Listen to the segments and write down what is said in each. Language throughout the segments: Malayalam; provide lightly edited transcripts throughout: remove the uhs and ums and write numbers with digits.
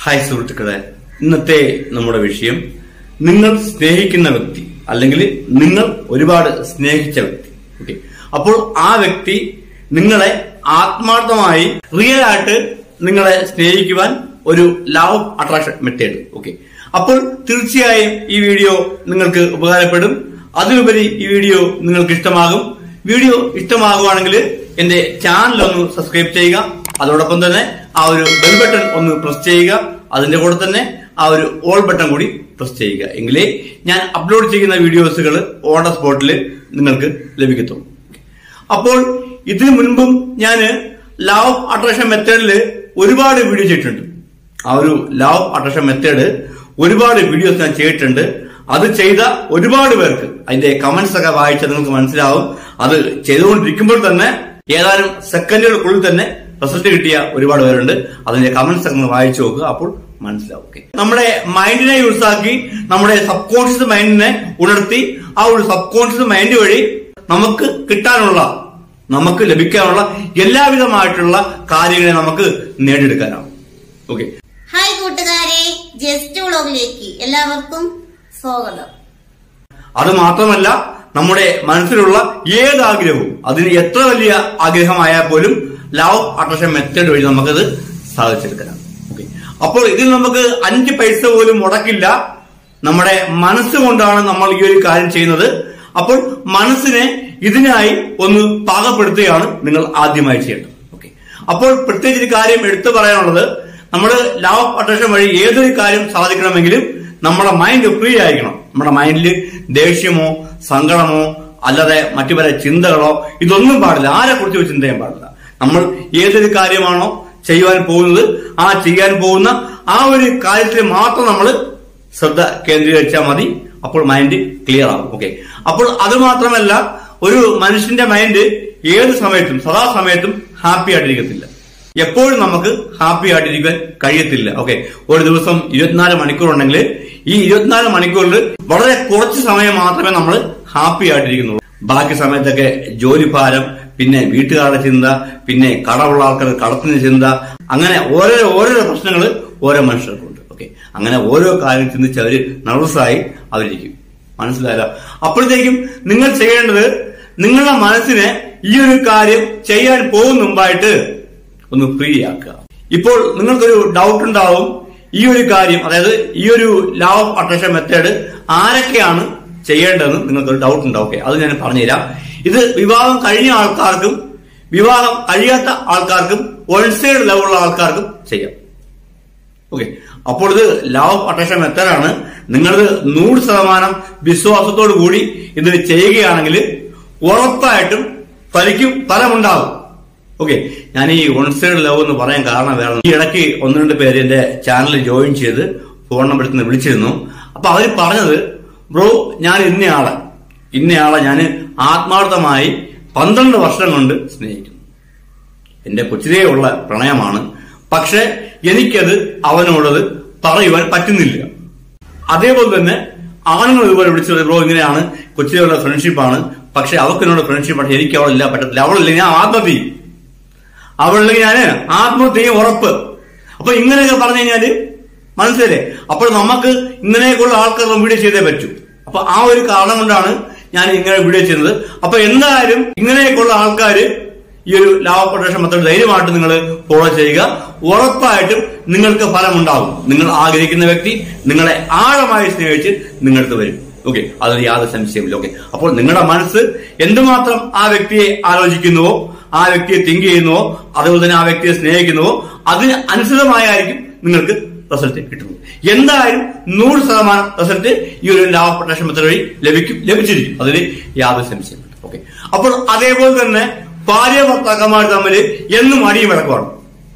ഹായ് സുഹൃത്തുക്കളെ, ഇന്നത്തെ നമ്മുടെ വിഷയം നിങ്ങൾ സ്നേഹിക്കുന്ന വ്യക്തി അല്ലെങ്കിൽ നിങ്ങൾ ഒരുപാട് സ്നേഹിച്ച വ്യക്തി. ഓക്കെ, അപ്പോൾ ആ വ്യക്തി നിങ്ങളെ ആത്മാർത്ഥമായി റിയൽ ആയിട്ട് നിങ്ങളെ സ്നേഹിക്കുവാൻ ഒരു law of attraction method. Okay, അപ്പോൾ തീർച്ചയായും ഈ വീഡിയോ നിങ്ങൾക്ക് ഉപകാരപ്പെടും. അതിലുപരി ഈ വീഡിയോ നിങ്ങൾക്ക് ഇഷ്ടമാകും. വീഡിയോ ഇഷ്ടമാകുവാണെങ്കിൽ എന്റെ ചാനൽ ഒന്ന് സബ്സ്ക്രൈബ് ചെയ്യുക. അതോടൊപ്പം തന്നെ ആ ഒരു ബെൽ ബട്ടൺ ഒന്ന് പ്രസ് ചെയ്യുക. അതിന്റെ കൂടെ തന്നെ ആ ഒരു ഓൾ ബട്ടൺ കൂടി പ്രസ് ചെയ്യുക. എങ്കിലേ ഞാൻ അപ്ലോഡ് ചെയ്യുന്ന വീഡിയോസുകൾ ഓൺ ദ സ്പോട്ടിൽ നിങ്ങൾക്ക് ലഭിക്കത്തുള്ളൂ. അപ്പോൾ ഇതിനു മുൻപും ഞാൻ ലോ ഓഫ് അട്രാക്ഷൻ മെത്തേഡിൽ ഒരുപാട് വീഡിയോ ചെയ്തിട്ടുണ്ട്. ആ ഒരു ലോ ഓഫ് അട്രാക്ഷൻ മെത്തേഡ് ഒരുപാട് വീഡിയോസ് ഞാൻ ചെയ്തിട്ടുണ്ട്. അത് ചെയ്ത ഒരുപാട് പേർക്ക് അതിന്റെ കമന്റ്സ് ഒക്കെ വായിച്ചാൽ നിങ്ങൾക്ക് മനസ്സിലാവും. അത് ചെയ്തുകൊണ്ടിരിക്കുമ്പോൾ തന്നെ ഏതാനും സെക്കൻഡുകൾക്കുള്ളിൽ തന്നെ റിസൾട്ട് കിട്ടിയ ഒരുപാട് പേരുണ്ട്. അതിന്റെ കമന്റ്സ് ഒക്കെ വായിച്ചു നോക്കുക, അപ്പോൾ മനസ്സിലാവും. ഓക്കെ, നമ്മുടെ മൈൻഡിനെ യൂസാക്കി നമ്മുടെ സബ് കോൺഷ്യസ് മൈൻഡിനെ ഉണർത്തി ആ ഒരു സബ് കോൺഷ്യസ് മൈൻഡ് വഴി നമുക്ക് കിട്ടാനുള്ള, നമുക്ക് ലഭിക്കാനുള്ള എല്ലാവിധമായിട്ടുള്ള കാര്യങ്ങളെ നമുക്ക് നേടിയെടുക്കാനാവും. ഓക്കെ, ഹായ് കൂട്ടുകാരെ, ജസ്റ്റ് വ്ലോഗിലേക്ക് എല്ലാവർക്കും സ്വാഗതം. അത് മാത്രമല്ല, നമ്മുടെ മനസ്സിലുള്ള ഏത് ആഗ്രഹവും, അതിന് എത്ര വലിയ ആഗ്രഹമായാൽ പോലും ലോ ഓഫ് അട്രാക്ഷൻ മെത്തേഡ് വഴി നമുക്കത് സാധിച്ചെടുക്കണം. ഓക്കെ, അപ്പോൾ ഇതിൽ നമുക്ക് 5 പൈസ പോലും മുടക്കില്ല. നമ്മുടെ മനസ്സുകൊണ്ടാണ് നമ്മൾ ഈ ഒരു കാര്യം ചെയ്യുന്നത്. അപ്പോൾ മനസ്സിനെ ഇതിനായി ഒന്ന് പാകപ്പെടുത്തുകയാണ് നിങ്ങൾ ആദ്യമായി ചെയ്യേണ്ടത്. ഓക്കെ, അപ്പോൾ പ്രത്യേകിച്ച് ഒരു കാര്യം എടുത്തു പറയാനുള്ളത്, നമ്മൾ ലോ ഓഫ് അട്രാക്ഷൻ വഴി ഏതൊരു കാര്യം സാധിക്കണമെങ്കിലും നമ്മുടെ മൈൻഡ് ഫ്രീ ആയിരിക്കണം. നമ്മുടെ മൈൻഡിൽ ദേഷ്യമോ സങ്കടമോ അല്ലാതെ മറ്റു പല ചിന്തകളോ ഇതൊന്നും പാടില്ല. ആരെ കുറിച്ച് ചിന്ത ചെയ്യാൻ പാടില്ല. നമ്മൾ ഏതൊരു കാര്യമാണോ ചെയ്യുവാൻ പോകുന്നത്, ആ ചെയ്യാൻ പോകുന്ന ആ ഒരു കാര്യത്തിൽ മാത്രം നമ്മൾ ശ്രദ്ധ കേന്ദ്രീകരിച്ചാൽ മതി. അപ്പോൾ മൈൻഡ് ക്ലിയർ ആവും. ഓക്കെ, അപ്പോൾ അത് മാത്രമല്ല, ഒരു മനുഷ്യന്റെ മൈൻഡ് ഏത് സമയത്തും സദാസമയത്തും ഹാപ്പി ആയിട്ടിരിക്കത്തില്ല. എപ്പോഴും നമുക്ക് ഹാപ്പി ആയിട്ടിരിക്കാൻ കഴിയത്തില്ല. ഓക്കെ, ഒരു ദിവസം 24 മണിക്കൂർ ഉണ്ടെങ്കിൽ ഈ 24 മണിക്കൂറിൽ വളരെ കുറച്ച് സമയം മാത്രമേ നമ്മൾ ഹാപ്പി ആയിട്ടിരിക്കുന്നുള്ളൂ. ബാക്കി സമയത്തൊക്കെ ജോലി ഭാരം, പിന്നെ വീട്ടുകാരുടെ ചിന്ത, പിന്നെ കടമുള്ള ആൾക്കാർ കടത്തിന്റെ ചിന്ത, അങ്ങനെ ഓരോ പ്രശ്നങ്ങൾ ഓരോ മനുഷ്യർക്കുണ്ട്. ഓക്കെ, അങ്ങനെ ഓരോ കാര്യം ചിന്തിച്ച് അവര് നർവസായി അവരിക്കും. മനസ്സിലായല്ലോ? അപ്പോഴത്തേക്കും നിങ്ങൾ ചെയ്യേണ്ടത്, നിങ്ങളുടെ മനസ്സിനെ ഈ ഒരു കാര്യം ചെയ്യാൻ പോകുന്ന മുമ്പായിട്ട് ഒന്ന് ഫ്രീ ആക്കുക. ഇപ്പോൾ നിങ്ങൾക്കൊരു ഡൗട്ട് ഉണ്ടാവും, ഈ ഒരു കാര്യം, അതായത് ഈ ഒരു ലോ ഓഫ് അട്രാക്ഷൻ മെത്തേഡ് ആരൊക്കെയാണ് ചെയ്യേണ്ടതെന്ന് നിങ്ങൾക്കൊരു ഡൗട്ട് ഉണ്ടാവും. ഓക്കെ, അത് ഞാൻ പറഞ്ഞുതരാം. ഇത് വിവാഹം കഴിഞ്ഞ ആൾക്കാർക്കും വിവാഹം കഴിയാത്ത ആൾക്കാർക്കും വൺ സൈഡ് ലെവലുള്ള ആൾക്കാർക്കും ചെയ്യാം. ഓക്കെ, അപ്പോൾ ഇത് ലോ ഓഫ് അട്രാക്ഷൻ മെത്തേഡാണ്. നിങ്ങളിത് 100% വിശ്വാസത്തോടു കൂടി ഇത് ചെയ്യുകയാണെങ്കിൽ ഉറപ്പായിട്ടും ഫലമുണ്ടാകും. ഓക്കെ, ഞാൻ ഈ വൺ സൈഡ് ലവ് എന്ന് പറയാൻ കാരണം വേണം, ഈ ഇടയ്ക്ക് 1-2 പേര് എന്റെ ചാനൽ ജോയിൻ ചെയ്ത് ഫോൺ നമ്പർ എടുത്ത് വിളിച്ചിരുന്നു. അപ്പൊ അവര് പറഞ്ഞത്, ബ്രോ, ഞാൻ ഇന്നയാളെ ഞാൻ ആത്മാർത്ഥമായി 12 വർഷം കൊണ്ട് സ്നേഹിക്കുന്നു. എന്റെ കൊച്ചിലേ ഉള്ള പ്രണയമാണ്. പക്ഷെ എനിക്കത് അവനോടത് പറയുവാൻ പറ്റുന്നില്ല. അതേപോലെ തന്നെ ആണുങ്ങൾ ഇതുപോലെ വിളിച്ചത്, ബ്രോ, ഇങ്ങനെയാണ്, കൊച്ചിലെയുള്ള ഫ്രണ്ട്ഷിപ്പാണ്, പക്ഷെ അവക്കെന്നോട് ഫ്രണ്ട്ഷിപ്പാണ്, എനിക്ക് അവളില്ല, പറ്റത്തില്ല, അവളില്ലെങ്കിൽ ഞാൻ ആത്മഹത്യ ചെയ്യും, അവളില്ലെങ്കിൽ ഞാൻ ആത്മഹത്യ ചെയ്യും ഉറപ്പ്. അപ്പൊ ഇങ്ങനെയൊക്കെ പറഞ്ഞു കഴിഞ്ഞാല് മനസ്സിലല്ലേ? അപ്പോൾ നമുക്ക് ഇങ്ങനെയൊക്കെയുള്ള ആൾക്കാർ വീഡിയോ ചെയ്തേ പറ്റൂ. അപ്പൊ ആ ഒരു കാരണം കൊണ്ടാണ് ഞാൻ ഇങ്ങനെ വീഡിയോ ചെയ്യുന്നത്. അപ്പൊ എന്തായാലും ഇങ്ങനെയൊക്കെയുള്ള ആൾക്കാർ ഈ ഒരു ലോ ഓഫ് അട്രാക്ഷൻ മെത്തേഡ് ധൈര്യമായിട്ട് നിങ്ങൾ ഫോളോ ചെയ്യുക. ഉറപ്പായിട്ടും നിങ്ങൾക്ക് ഫലമുണ്ടാകും. നിങ്ങൾ ആഗ്രഹിക്കുന്ന വ്യക്തി നിങ്ങളെ ആഴമായി സ്നേഹിച്ച് നിങ്ങളടുത്ത് വരും. ഓക്കെ, അതിൽ യാതൊരു സംശയമില്ല. ഓക്കെ, അപ്പോൾ നിങ്ങളുടെ മനസ്സ് എന്തുമാത്രം ആ വ്യക്തിയെ ആലോചിക്കുന്നുവോ, ആ വ്യക്തിയെ തിങ്ക് ചെയ്യുന്നുവോ, അതുപോലെ തന്നെ ആ വ്യക്തിയെ സ്നേഹിക്കുന്നുവോ, അതിന് അനുസൃതമായിരിക്കും നിങ്ങൾക്ക് റിസൾട്ട് കിട്ടുന്നത്. എന്തായാലും 100% റിസൾട്ട് ഈ ഒരു ലോ ഓഫ് അട്രാക്ഷൻ മെത്തേഡ് വഴി ലഭിച്ചിരിക്കും. അതിൽ യാതൊരു സംശയമില്ല. ഓക്കെ, അപ്പോൾ അതേപോലെ തന്നെ ഭാര്യ ഭർത്താക്കന്മാർ തമ്മിൽ എന്നും അടിയും വിളക്കുമാണ്.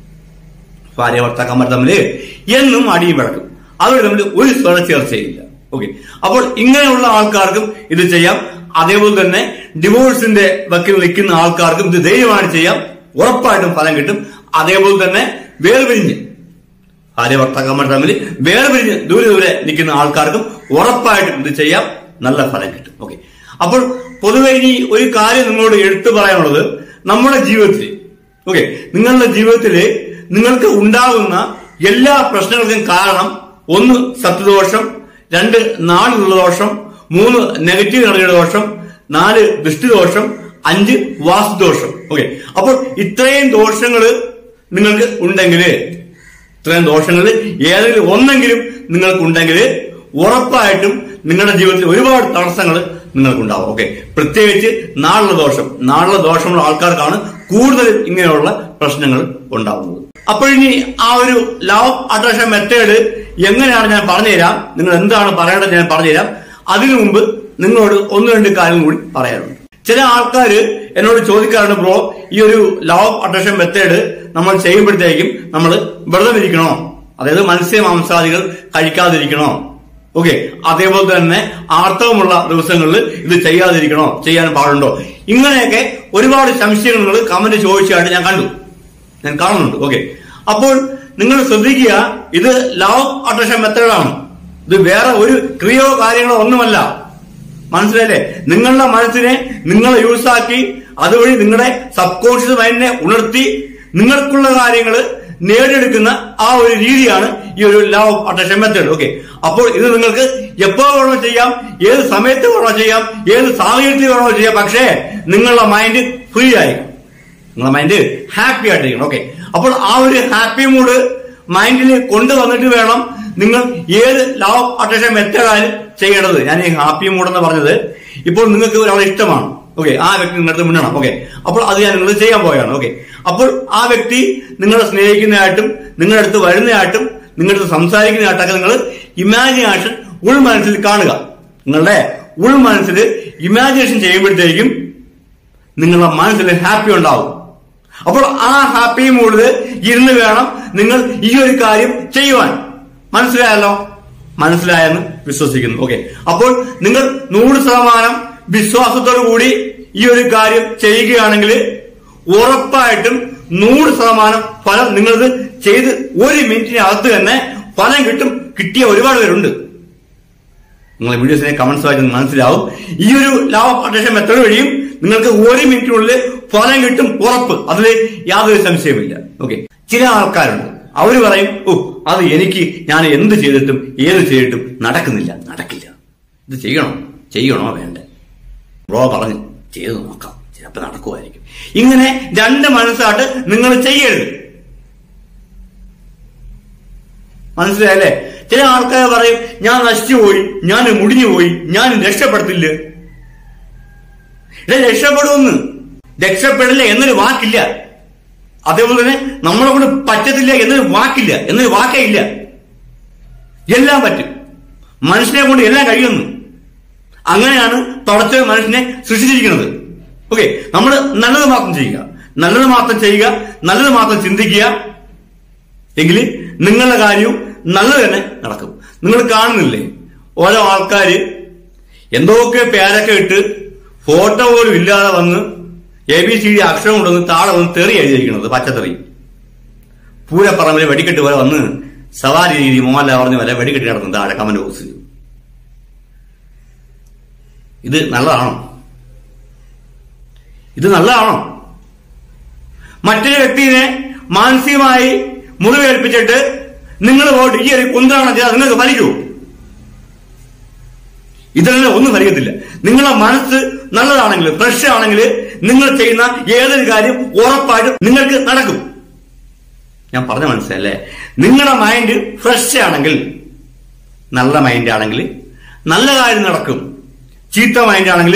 ഭാര്യ ഭർത്താക്കന്മാർ തമ്മിൽ എന്നും അടിയും വിളക്കും. അവർ തമ്മിൽ ഒരു സ്വര ചേർച്ചയില്ല. ഓക്കെ, അപ്പോൾ ഇങ്ങനെയുള്ള ആൾക്കാർക്കും ഇത് ചെയ്യാം. അതേപോലെ തന്നെ ഡിവോഴ്സിന്റെ വക്കിൽ നിൽക്കുന്ന ആൾക്കാർക്കും ഇത് ധൈര്യമായി ചെയ്യാം. ഉറപ്പായിട്ടും ഫലം കിട്ടും. അതേപോലെ തന്നെ വേർപിരിഞ്ഞ് ഭാര്യ ഭർത്താക്കന്മാർ തമ്മിൽ വേർപിരിഞ്ഞ് ദൂരെ നിൽക്കുന്ന ആൾക്കാർക്കും ഉറപ്പായിട്ടും ഇത് ചെയ്യാം. നല്ല ഫലം കിട്ടും. ഓക്കെ, അപ്പോൾ പൊതുവെ ഇനി ഒരു കാര്യം നിങ്ങളോട് എടുത്തു പറയാനുള്ളത്, നമ്മുടെ ജീവിതത്തിൽ, ഓക്കെ, നിങ്ങളുടെ ജീവിതത്തിൽ നിങ്ങൾക്ക് ഉണ്ടാകുന്ന എല്ലാ പ്രശ്നങ്ങൾക്കും കാരണം 1 സപ്തദോഷം, 2 നാളിലുള്ള ദോഷം, 3 നെഗറ്റീവ് എനർജിയുടെ ദോഷം, 4 ദൃഷ്ടിദോഷം, 5 വാസ്തുദോഷം. ഓക്കെ, അപ്പോൾ ഇത്രയും ദോഷങ്ങൾ നിങ്ങൾക്ക് ഉണ്ടെങ്കിൽ, ഇത്രയും ദോഷങ്ങളിൽ ഏതെങ്കിലും ഒന്നെങ്കിലും നിങ്ങൾക്കുണ്ടെങ്കിൽ ഉറപ്പായിട്ടും നിങ്ങളുടെ ജീവിതത്തിൽ ഒരുപാട് തടസ്സങ്ങൾ നിങ്ങൾക്കുണ്ടാവും. ഓക്കെ, പ്രത്യേകിച്ച് നാളുള്ള ദോഷമുള്ള ആൾക്കാർക്കാണ് കൂടുതലും ഇങ്ങനെയുള്ള പ്രശ്നങ്ങൾ ഉണ്ടാവുന്നത്. അപ്പോൾ ഇനി ആ ഒരു ലോ ഓഫ് അട്രാക്ഷൻ മെത്തേഡ് എങ്ങനെയാണ് ഞാൻ പറഞ്ഞുതരാം, നിങ്ങൾ എന്താണ് പറയേണ്ടത് ഞാൻ പറഞ്ഞുതരാം. അതിനു മുമ്പ് നിങ്ങളോട് 1-2 കാര്യം കൂടി പറയാനുണ്ട്. ചില ആൾക്കാർ എന്നോട് ചോദിക്കാറുണ്ട്, ബ്രോ ഈ ഒരു ലോ ഓഫ് അട്രാക്ഷൻ മെത്തേഡ് നമ്മൾ ചെയ്യുമ്പോഴത്തേക്കും നമ്മൾ വ്രതം ഇരിക്കണോ, അതായത് മത്സ്യ മാംസാദികൾ കഴിക്കാതിരിക്കണോ, ഓക്കെ, അതേപോലെ തന്നെ ആർത്തവമുള്ള ദിവസങ്ങളിൽ ഇത് ചെയ്യാതിരിക്കണോ, ചെയ്യാൻ പാടുണ്ടോ, ഇങ്ങനെയൊക്കെ ഒരുപാട് സംശയങ്ങൾ നിങ്ങൾ കമന്റ് ചോദിച്ചായിട്ട് ഞാൻ കാണുന്നുണ്ട്. ഓക്കെ, അപ്പോൾ നിങ്ങൾ ശ്രദ്ധിക്കുക, ഇത് ലോ ഓഫ് അട്രാക്ഷൻ മെത്തേഡാണ്. ഇത് വേറെ ഒരു ക്രിയയോ കാര്യങ്ങളോ ഒന്നുമല്ല. മനസ്സിലായില്ലേ? നിങ്ങളുടെ മനസ്സിനെ നിങ്ങൾ യൂസാക്കി അതുവഴി നിങ്ങളുടെ സബ് കോൺഷ്യസ് മൈൻഡിനെ ഉണർത്തി നിങ്ങൾക്കുള്ള കാര്യങ്ങൾ നേടിയെടുക്കുന്ന ആ ഒരു രീതിയാണ് ഈ ഒരു law of attraction method. Okay, അപ്പോൾ ഇത് നിങ്ങൾക്ക് എപ്പോ വേണോ ചെയ്യാം, ഏത് സമയത്ത് വേണോ ചെയ്യാം, ഏത് സാഹചര്യത്തിൽ വേണോ ചെയ്യാം. പക്ഷേ നിങ്ങളുടെ മൈൻഡ് ഫ്രീ ആയിരിക്കും, നിങ്ങളുടെ മൈൻഡ് ഹാപ്പി ആയിട്ടിരിക്കണം. ഓക്കെ, അപ്പോൾ ആ ഒരു ഹാപ്പി മൂഡ് മൈൻഡിൽ കൊണ്ടുവന്നിട്ട് വേണം നിങ്ങൾ ഏത് ലോ ഓഫ് അട്രാക്ഷൻ മെത്തേഡായാലും ചെയ്യേണ്ടത്. ഞാൻ ഈ ഹാപ്പി മൂഡ് എന്ന് പറഞ്ഞത് ഇപ്പോൾ നിങ്ങൾക്ക് ഒരാളെ ഇഷ്ടമാണ്. ഓക്കെ, ആ വ്യക്തി നിങ്ങളുടെ അടുത്ത് മിണ്ടണം. ഓക്കെ, അപ്പോൾ അത് ഞാൻ നിങ്ങൾ ചെയ്യാൻ പോയാണ്. ഓക്കെ, അപ്പോൾ ആ വ്യക്തി നിങ്ങളെ സ്നേഹിക്കുന്നതായിട്ടും നിങ്ങളുടെ അടുത്ത് വരുന്നതായിട്ടും നിങ്ങളുടെ അടുത്ത് സംസാരിക്കുന്നതായിട്ടൊക്കെ നിങ്ങൾ ഇമാജിനേഷൻ ഉൾമനസ്സിൽ കാണുക. നിങ്ങളുടെ ഉൾമനസ്സിൽ ഇമാജിനേഷൻ ചെയ്യുമ്പോഴത്തേക്കും നിങ്ങളുടെ മനസ്സിൽ ഹാപ്പി ഉണ്ടാവും. അപ്പോൾ ആ ഹാപ്പി മൂഡിൽ ഇരുന്ന് വേണം നിങ്ങൾ ഈ ഒരു കാര്യം ചെയ്യുവാൻ. മനസ്സിലായല്ലോ? മനസ്സിലായെന്ന് വിശ്വസിക്കുന്നു. ഓക്കെ, അപ്പോൾ നിങ്ങൾ 100% വിശ്വാസത്തോടു കൂടി ഈ ഒരു കാര്യം ചെയ്യുകയാണെങ്കിൽ ഉറപ്പായിട്ടും 100% ഫലം നിങ്ങളിത് ചെയ്ത് 1 മിനിറ്റിനകത്ത് തന്നെ ഫലം കിട്ടും. കിട്ടിയ ഒരുപാട് പേരുണ്ട്. നിങ്ങൾ വീഡിയോസിനെ കമന്റ്സ് വായിച്ച് മനസ്സിലാവും. ഈ ഒരു ലോ ഓഫ് അട്രാക്ഷൻ മെത്തേഡ് വഴിയും നിങ്ങൾക്ക് 1 മിനിറ്റിനുള്ളിൽ ഫലം കിട്ടും, ഉറപ്പ്. അതിൽ യാതൊരു സംശയമില്ല. ഓക്കെ, ചില ആൾക്കാരുണ്ട്, അവര് പറയും, അത് ഞാൻ എന്ത് ചെയ്തിട്ടും ഏത് ചെയ്തിട്ടും നടക്കില്ല. ഇത് ചെയ്യണോ വേണ്ടേ? ബ്രോ പറഞ്ഞ് ചെയ്ത് നോക്കാം, ചിലപ്പോൾ നടക്കുമായിരിക്കും. ഇങ്ങനെ 2 മനസ്സായിട്ട് നിങ്ങൾ ചെയ്യരുത്. മനസ്സിലായല്ലേ? ചില ആൾക്കാർ പറയും, ഞാൻ നശിച്ചുപോയി, ഞാൻ മുടിഞ്ഞുപോയി, ഞാൻ രക്ഷപ്പെടത്തില്ല. രക്ഷപ്പെടുമെന്ന്, രക്ഷപ്പെടില്ല എന്നൊരു വാക്കില്ല. അതേപോലെ തന്നെ നമ്മളെ കൊണ്ട് പറ്റത്തില്ല എന്നൊരു വാക്കില്ല, എന്നൊരു വാക്കേ ഇല്ല. എല്ലാം പറ്റും, മനുഷ്യനെ കൊണ്ട് എല്ലാം കഴിയുന്നു. അങ്ങനെയാണ് പടച്ച മനുഷ്യനെ സൃഷ്ടിച്ചിരിക്കുന്നത്. ഓക്കെ, നമ്മൾ നല്ലത് മാത്രം ചെയ്യുക, നല്ലത് മാത്രം ചിന്തിക്കുക. എങ്കിൽ നിങ്ങളുടെ കാര്യവും നല്ലത് തന്നെ നടക്കും. നിങ്ങൾ കാണുന്നില്ലേ, ഓരോ ആൾക്കാര് എന്തൊക്കെ പേരൊക്കെ ഇട്ട് ഫോട്ടോ പോലും ഇല്ലാതെ വന്ന് ABCD അക്ഷരം കൊണ്ടുവന്ന് താഴെ വന്ന് തെറി എഴുതിയിരിക്കുന്നത്, പച്ചത്തെറി. പൂരപ്പറമ്പിലെ വെടിക്കെട്ട് പോലെ വന്ന് സവാരി രീതി മോഹൻലാൽ പറഞ്ഞ പോലെ വെടിക്കെട്ട് നടന്നു താഴെ കമന്റ് ബോക്സിൽ. ഇത് നല്ലതാണോ? മറ്റൊരു വ്യക്തിയെ മാനസികമായി മുറിവേൽപ്പിച്ചിട്ട് നിങ്ങൾ പോയിട്ട് ഈ ഒരു കുന്തണം ചെയ്താൽ നിങ്ങൾക്ക് ഫലിക്കൂ? ഇതിലെല്ലാം ഒന്നും ഫലിക്കത്തില്ല. നിങ്ങളുടെ മനസ്സ് നല്ലതാണെങ്കിൽ, ഫ്രഷ് ആണെങ്കിൽ, നിങ്ങൾ ചെയ്യുന്ന ഏതൊരു കാര്യം ഉറപ്പായിട്ടും നിങ്ങൾക്ക് നടക്കും. ഞാൻ പറഞ്ഞ മനസ്സിലല്ലേ? നിങ്ങളുടെ മൈൻഡ് ഫ്രഷ് ആണെങ്കിൽ, നല്ല മൈൻഡ് ആണെങ്കിൽ നല്ല കാര്യം നടക്കും. ചീത്ത മൈൻഡ് ആണെങ്കിൽ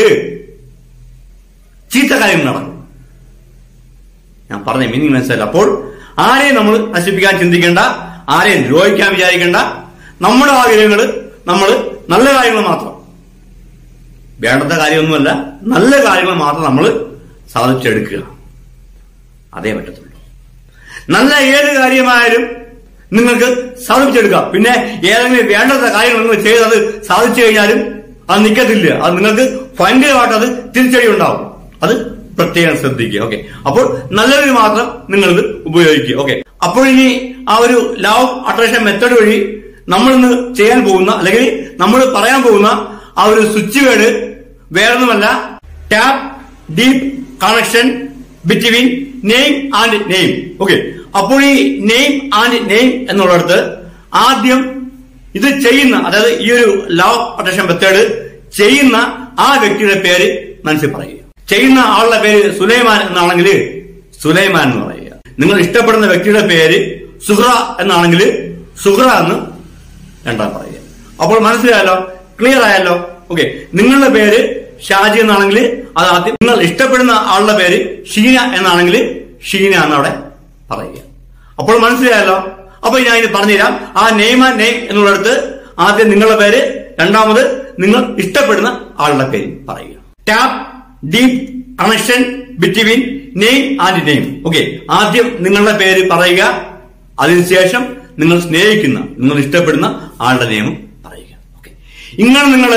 ചീത്ത കാര്യം നടക്കും. ഞാൻ പറഞ്ഞ മീനിങ് മനസ്സിലല്ല? അപ്പോൾ ആരെയും നമ്മൾ നശിപ്പിക്കാൻ ചിന്തിക്കേണ്ട, ആരെയും ദ്രോഹിക്കാൻ വിചാരിക്കേണ്ട. നമ്മുടെ ആഗ്രഹങ്ങൾ നമ്മൾ നല്ല കാര്യങ്ങൾ മാത്രം, വേണ്ടാത്ത കാര്യമൊന്നുമല്ല, നല്ല കാര്യങ്ങൾ മാത്രം നമ്മൾ സാധിച്ചെടുക്കുക. അതേ പറ്റത്തുള്ളൂ. നല്ല ഏത് കാര്യമായാലും നിങ്ങൾക്ക് സാധിച്ചെടുക്കാം. പിന്നെ ഏതെങ്കിലും വേണ്ടാത്ത കാര്യങ്ങൾ നിങ്ങൾ ചെയ്തത് സാധിച്ചു കഴിഞ്ഞാലും അത് നിൽക്കത്തില്ല. അത് നിങ്ങൾക്ക് ഭയങ്കരമായിട്ട് അത് തിരിച്ചടി ഉണ്ടാവും. അത് പ്രത്യേകം ശ്രദ്ധിക്കുക. ഓക്കെ, അപ്പോൾ നല്ലതിന് മാത്രം നിങ്ങളിത് ഉപയോഗിക്കുക. ഓക്കെ, അപ്പോൾ ഇനി ആ ഒരു ലോ ഓഫ് അട്രാക്ഷൻ മെത്തേഡ് വഴി നമ്മളിന്ന് ചെയ്യാൻ പോകുന്ന, അല്ലെങ്കിൽ നമ്മൾ പറയാൻ പോകുന്ന ആ ഒരു സ്വിച്ച് വേർഡ് വേറൊന്നുമല്ല, tap deep connection between name and name. Okay, അപ്പോൾ ഈ നെയിം ആൻഡ് നെയിം എന്നുള്ളിടത്ത് ആദ്യം ഇത് ചെയ്യുന്ന, അതായത് ഈ ഒരു ലോ ഓഫ് അട്രാക്ഷൻ മെത്തേഡ് ചെയ്യുന്ന ആ വ്യക്തിയുടെ പേര് മനസ്സിൽ പറയുക. ചെയ്യുന്ന ആളുടെ പേര് സുലൈമാൻ എന്നാണെങ്കിൽ സുലൈമാൻ എന്ന് പറയുക. നിങ്ങൾ ഇഷ്ടപ്പെടുന്ന വ്യക്തിയുടെ പേര് സുഹ്റ എന്നാണെങ്കിൽ സുഹ്റ എന്ന് രണ്ടാം പറയുക. അപ്പോൾ മനസ്സിലായല്ലോ, ക്ലിയർ ആയല്ലോ. ഓക്കെ, നിങ്ങളുടെ പേര് ഷാജി എന്നാണെങ്കിൽ അത് ആദ്യം, നിങ്ങൾ ഇഷ്ടപ്പെടുന്ന ആളുടെ പേര് ഷീന എന്നാണെങ്കിൽ ഷീന എന്നവിടെ പറയുക. അപ്പോൾ മനസ്സിലായല്ലോ. അപ്പൊ ഞാൻ ഇത് പറഞ്ഞുതരാം. ആ നെയിം ആൻഡ് നെയിം എന്നുള്ളിടത്ത് ആദ്യം നിങ്ങളുടെ പേര്, രണ്ടാമത് നിങ്ങൾ ഇഷ്ടപ്പെടുന്ന ആളുടെ പേര് പറയുക. Tap deep connection between name and name. Okay, ആദ്യം നിങ്ങളുടെ പേര് പറയുക, അതിനുശേഷം നിങ്ങൾ സ്നേഹിക്കുന്ന, നിങ്ങൾ ഇഷ്ടപ്പെടുന്ന ആളുടെ നെയിമും പറയുക. ഓക്കെ, ഇങ്ങനെ നിങ്ങൾ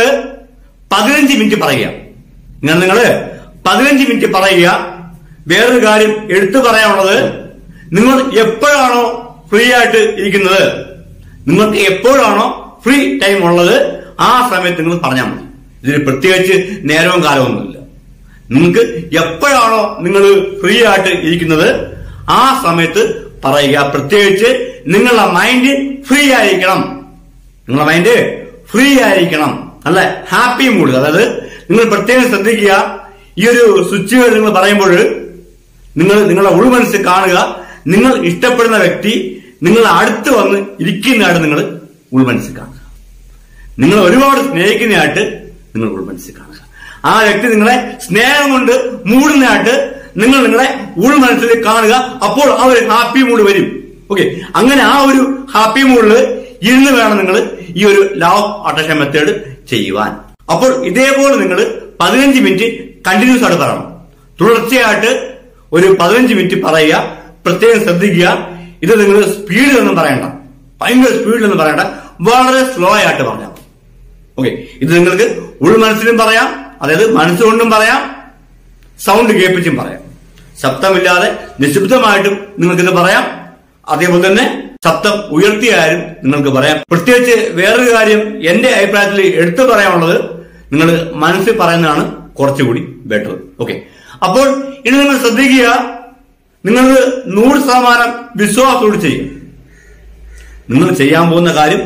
15 മിനിറ്റ് പറയുക. ഇങ്ങനെ നിങ്ങൾ 15 മിനിറ്റ് പറയുക. വേറൊരു കാര്യം എടുത്തു പറയാനുള്ളത്, നിങ്ങൾ എപ്പോഴാണോ ഫ്രീ ആയിട്ട് ഇരിക്കുന്നത്, നിങ്ങൾക്ക് എപ്പോഴാണോ ഫ്രീ ടൈം ഉള്ളത്, ആ സമയത്ത് നിങ്ങൾ പറഞ്ഞാൽ മതി. ഇതിന് പ്രത്യേകിച്ച് നേരവും കാലമൊന്നുമില്ല. നിങ്ങൾക്ക് എപ്പോഴാണോ നിങ്ങൾ ഫ്രീ ആയിട്ട് ഇരിക്കുന്നത് ആ സമയത്ത് പറയുക. പ്രത്യേകിച്ച് നിങ്ങളുടെ മൈൻഡ് ഫ്രീ ആയിരിക്കണം. നിങ്ങളുടെ മൈൻഡ് ഫ്രീ ആയിരിക്കണം, നല്ല ഹാപ്പി മൂഡ്. അതായത് നിങ്ങൾ പ്രത്യേകം ശ്രദ്ധിക്കുക, ഈ ഒരു സ്വിച്ചുകൾ നിങ്ങൾ പറയുമ്പോൾ നിങ്ങളുടെ ഉൾമനസ്സിൽ കാണുക, നിങ്ങൾ ഇഷ്ടപ്പെടുന്ന വ്യക്തി നിങ്ങളെ അടുത്ത് വന്ന് ഇരിക്കുന്നതായിട്ട് നിങ്ങൾ ഉൾമനസ്സിൽ കാണുക. നിങ്ങൾ ഒരുപാട് സ്നേഹിക്കുന്നതായിട്ട് നിങ്ങൾ ഉൾമനസ്സിൽ കാണുക. ആ വ്യക്തി നിങ്ങളെ സ്നേഹം കൊണ്ട് മൂടുന്നതായിട്ട് നിങ്ങൾ നിങ്ങളെ ഉൾമനസ്സിൽ കാണുക. അപ്പോൾ ആ ഒരു ഹാപ്പി മൂഡ് വരും. ഓക്കെ, അങ്ങനെ ആ ഒരു ഹാപ്പി മൂഡിൽ ഇരുന്ന് വേണം നിങ്ങൾ ഈ ഒരു ലോ ഓഫ് അട്രാക്ഷൻ മെത്തേഡ് ചെയ്യുവാൻ. അപ്പോൾ ഇതേപോലെ നിങ്ങൾ 15 മിനിറ്റ് കണ്ടിന്യൂസ് ആയിട്ട് പറയണം. തുടർച്ചയായിട്ട് ഒരു 15 മിനിറ്റ് പറയുക. പ്രത്യേകം ശ്രദ്ധിക്കുക, ഇത് നിങ്ങൾ സ്പീഡിലൊന്നും പറയണ്ട, ഭയങ്കര സ്പീഡിലൊന്നും പറയണ്ട, വളരെ സ്ലോ ആയിട്ട് പറഞ്ഞാൽ മതി. ഓക്കെ, ഇത് നിങ്ങൾക്ക് ഉൾമനസ്സിലും പറയാം, അതായത് മനസ്സുകൊണ്ടും പറയാം, സൗണ്ട് കേൾപ്പിച്ചും പറയാം. ശബ്ദമില്ലാതെ നിശബ്ദമായിട്ടും നിങ്ങൾക്കിത് പറയാം. അതേപോലെ തന്നെ ശബ്ദം ഉയർത്തിയാലും നിങ്ങൾക്ക് പറയാം. പ്രത്യേകിച്ച് വേറൊരു കാര്യം എന്റെ അഭിപ്രായത്തിൽ എടുത്തു പറയാനുള്ളത്, നിങ്ങൾ മനസ്സിൽ പറയുന്നതാണ് കുറച്ചുകൂടി ബെറ്റർ. ഓക്കെ, അപ്പോൾ ഇനി നിങ്ങൾ ശ്രദ്ധിക്കുക, നിങ്ങൾ 100% വിശ്വാസത്തോട് ചെയ്യും. നിങ്ങൾ ചെയ്യാൻ പോകുന്ന കാര്യം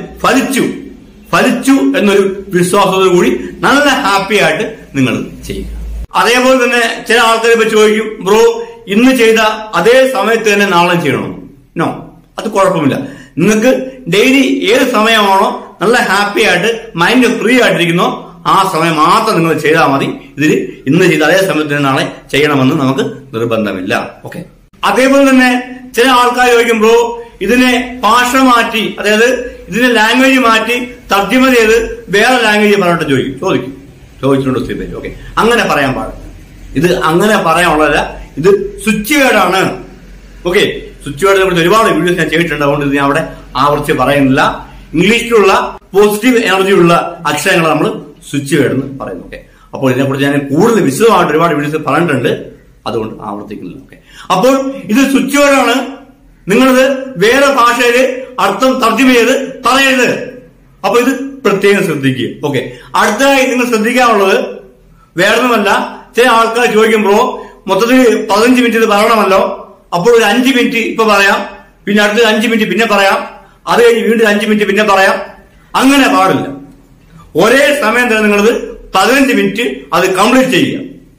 ഫലിച്ചു എന്നൊരു വിശ്വാസത്തോടു കൂടി നല്ല ഹാപ്പി ആയിട്ട് നിങ്ങൾ ചെയ്യുക. അതേപോലെ തന്നെ ചില ആൾക്കാരെ പറ്റി ചോദിക്കും, ബ്രോ ഇന്ന് ചെയ്ത അതേ സമയത്ത് തന്നെ നാളെ ചെയ്യണോ? നോ, അത് കുഴപ്പമില്ല. നിങ്ങൾക്ക് ഡെയിലി ഏത് സമയമാണോ നല്ല ഹാപ്പി ആയിട്ട് മൈൻഡ് ഫ്രീ ആയിട്ടിരിക്കുന്നോ ആ സമയം മാത്രം നിങ്ങൾ ചെയ്താൽ മതി. ഇതിൽ ഇന്ന് ചെയ്ത അതേ സമയത്ത് തന്നെ നാളെ ചെയ്യണമെന്ന് നമുക്ക് നിർബന്ധമില്ല. ഓക്കെ, അതേപോലെ തന്നെ ചില ആൾക്കാർ ചോദിക്കും, ബ്രോ ഇതിനെ ഭാഷ മാറ്റി, അതായത് ഇതിനെ ലാംഗ്വേജ് മാറ്റി തർജ്ജിമ ചെയ്ത് വേറെ ലാംഗ്വേജ് പറഞ്ഞിട്ട് ചോദിച്ചിട്ടുണ്ട് സ്ഥിതി. ഓക്കെ, അങ്ങനെ പറയാൻ പാടില്ല. ഇത് അങ്ങനെ പറയാനുള്ളതല്ല, ഇത് സ്വിച്ച് കേടാണ്. ഓക്കെ, സ്വിച്ച് കേടിനെ കുറിച്ച് ഒരുപാട് വീഡിയോസ് ഞാൻ ചെയ്തിട്ടുണ്ട്, അതുകൊണ്ട് ഇത് ഞാൻ അവിടെ ആവർത്തിച്ച് പറയുന്നില്ല. ഇംഗ്ലീഷിലുള്ള പോസിറ്റീവ് എനർജി ഉള്ള അക്ഷരങ്ങൾ നമ്മൾ സ്വിച്ച് കേടെന്ന് പറയുന്നു. ഓക്കെ, അപ്പോൾ ഇതിനെക്കുറിച്ച് ഞാൻ കൂടുതൽ വിശദമായിട്ട് ഒരുപാട് വീഡിയോസ് പറഞ്ഞിട്ടുണ്ട്, അതുകൊണ്ട് ആവർത്തിക്കുന്നില്ല. ഓക്കെ, അപ്പോൾ ഇത് സ്വിച്ച് കേടാണ്. നിങ്ങളിത് വേറെ ഭാഷയിൽ അർത്ഥം തർജ്ജിമ ചെയ്ത് പറയരുത്. അപ്പൊ ഇത് പ്രത്യേകം ശ്രദ്ധിക്കുക. ഓക്കെ, അടുത്തതായി നിങ്ങൾ ശ്രദ്ധിക്കാനുള്ളത് വേറൊന്നുമല്ല, ചില ആൾക്കാർ ചോദിക്കുമ്പോ മൊത്തത്തിൽ 15 മിനിറ്റ് ഇത് പറയണമല്ലോ, അപ്പോൾ ഒരു 5 മിനിറ്റ് ഇപ്പൊ പറയാം, പിന്നെ അടുത്ത 5 മിനിറ്റ് പിന്നെ പറയാം, അത് കഴിഞ്ഞ് വീണ്ടും 5 മിനിറ്റ് പിന്നെ പറയാം. അങ്ങനെ പാടില്ല. ഒരേ സമയം തന്നെ നിങ്ങളത് 15 മിനിറ്റ് അത് കംപ്ലീറ്റ് ചെയ്യുക.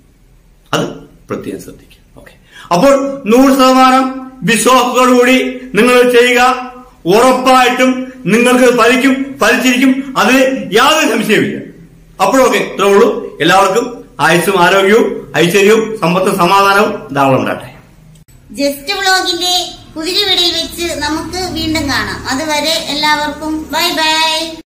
അത് പ്രത്യേകം ശ്രദ്ധിക്കുക. ഓക്കെ, അപ്പോൾ 100% വിശ്വാസത്തോടുകൂടി നിങ്ങൾ ചെയ്യുക. ഉറപ്പായിട്ടും നിങ്ങൾക്ക് ഫലിച്ചിരിക്കും, അതിൽ യാതൊരു സംശയമില്ല. അപ്പോഴൊക്കെ ഇത്രേ ഉള്ളൂ. എല്ലാവർക്കും ആയുസ്സും ആരോഗ്യവും ഐശ്വര്യവും സമ്പത്തും സമാധാനവും ധാരാളം ഉണ്ടാകട്ടെ. ജസ്റ്റ് വ്ലോഗിന്റെ പുതിയ വീഡിയോയിൽ വെച്ച് നമുക്ക് വീണ്ടും കാണാം. അതുവരെ എല്ലാവർക്കും ബൈ ബൈ.